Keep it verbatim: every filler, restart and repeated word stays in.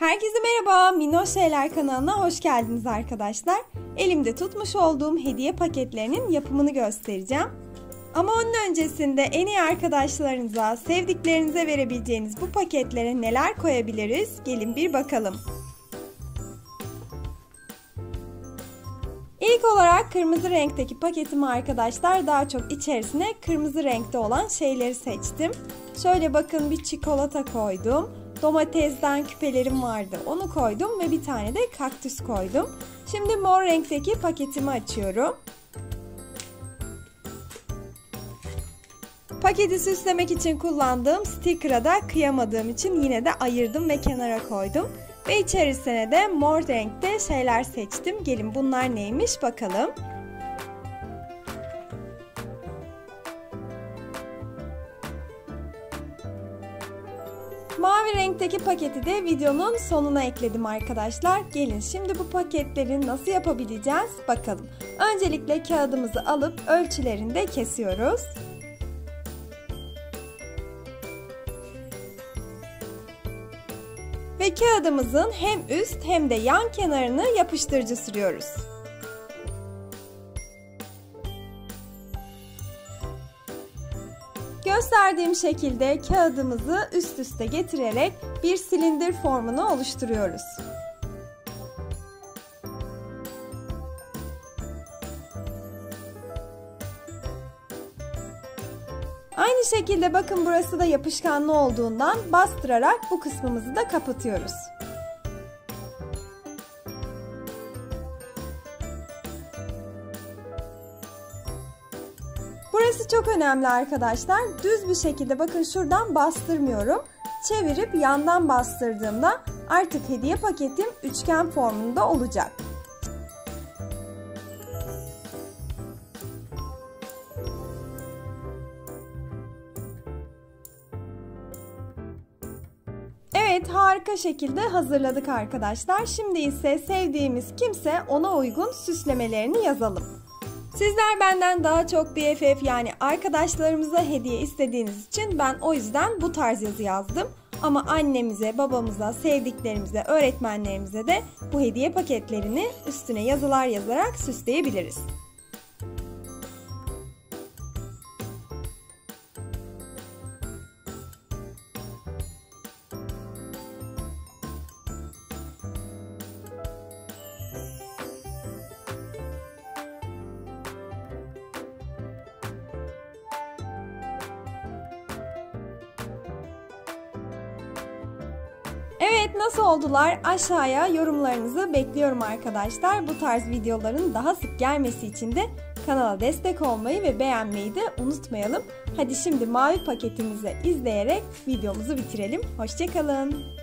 Herkese merhaba, Minnoş Şeyler kanalına hoş geldiniz arkadaşlar. Elimde tutmuş olduğum hediye paketlerinin yapımını göstereceğim. Ama onun öncesinde en iyi arkadaşlarınıza, sevdiklerinize verebileceğiniz bu paketlere neler koyabiliriz? Gelin bir bakalım. İlk olarak kırmızı renkteki paketimi arkadaşlar daha çok içerisine kırmızı renkte olan şeyleri seçtim. Şöyle bakın, bir çikolata koydum. Domatesden küpelerim vardı, onu koydum ve bir tane de kaktüs koydum. Şimdi mor renkteki paketimi açıyorum. Paketi süslemek için kullandığım sticker'a da kıyamadığım için yine de ayırdım ve kenara koydum. Ve içerisine de mor renkte şeyler seçtim. Gelin bunlar neymiş bakalım. Mavi renkteki paketi de videonun sonuna ekledim arkadaşlar. Gelin şimdi bu paketleri nasıl yapabileceğiz bakalım. Öncelikle kağıdımızı alıp ölçülerini de kesiyoruz. Ve kağıdımızın hem üst hem de yan kenarını yapıştırıcı sürüyoruz. Gösterdiğim şekilde kağıdımızı üst üste getirerek bir silindir formunu oluşturuyoruz. Aynı şekilde bakın, burası da yapışkanlı olduğundan bastırarak bu kısmımızı da kapatıyoruz. Burası çok önemli arkadaşlar. Düz bir şekilde bakın şuradan bastırmıyorum. Çevirip yandan bastırdığımda artık hediye paketim üçgen formunda olacak. Evet, harika şekilde hazırladık arkadaşlar. Şimdi ise sevdiğimiz kimse ona uygun süslemelerini yazalım. Sizler benden daha çok B F F yani arkadaşlarımıza hediye istediğiniz için ben o yüzden bu tarz yazı yazdım. Ama annemize, babamıza, sevdiklerimize, öğretmenlerimize de bu hediye paketlerini üstüne yazılar yazarak süsleyebiliriz. Evet, nasıl oldular? Aşağıya yorumlarınızı bekliyorum arkadaşlar. Bu tarz videoların daha sık gelmesi için de kanala destek olmayı ve beğenmeyi de unutmayalım. Hadi şimdi mavi paketimizi izleyerek videomuzu bitirelim. Hoşça kalın.